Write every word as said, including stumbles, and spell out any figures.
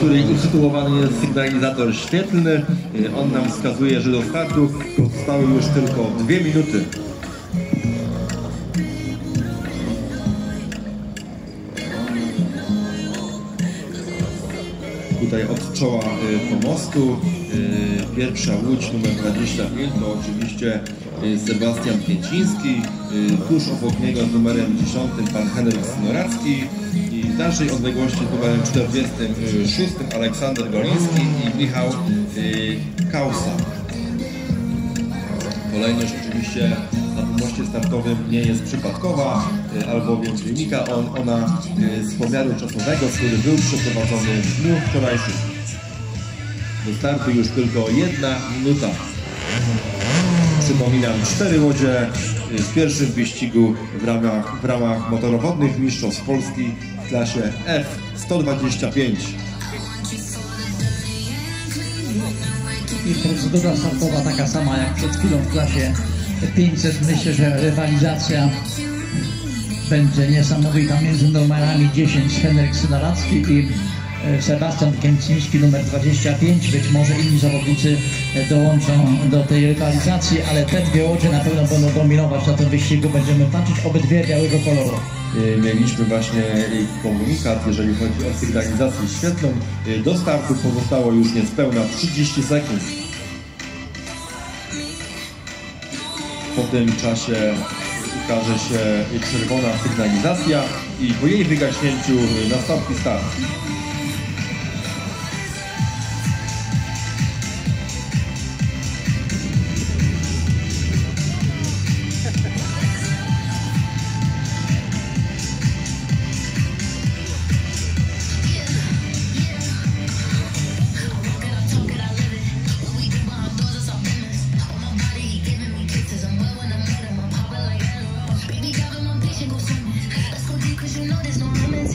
której usytuowany jest sygnalizator świetlny. On nam wskazuje, że do startu pozostały już tylko dwie minuty. Tutaj od czoła pomostu pierwsza łódź numer dwadzieścia pięć to oczywiście Sebastian Kęciński, tuż obok niego z numerem dziesiątym pan Henryk Snoracki i w dalszej odległości z numerem czterdziestym szóstym Aleksander Goliński i Michał Kausa. Kolejność oczywiście na pomoście startowym nie jest przypadkowa, albowiem wynika on, ona z pomiaru czasowego, który był przeprowadzony w dniu wczorajszym. Do startu już tylko jedna minuta. Przypominam, cztery łodzie w pierwszym wyścigu w ramach, w ramach motorowodnych mistrzostw Polski w klasie F sto dwadzieścia pięć. I procedura startowa taka sama jak przed chwilą w klasie pięćset. Myślę, że rywalizacja będzie niesamowita między numerami dziesięć Henryk Snoracki i Sebastian Kęciński numer dwadzieścia pięć. Być może inni zawodnicy dołączą do tej rywalizacji, ale te dwie łodzie na pewno będą dominować na tym wyścigu. Będziemy patrzeć obydwie białego koloru. Mieliśmy właśnie komunikat, jeżeli chodzi o sygnalizację świetlną. Do startu pozostało już niespełna trzydzieści sekund. Po tym czasie ukaże się czerwona sygnalizacja i po jej wygaśnięciu nastąpi start.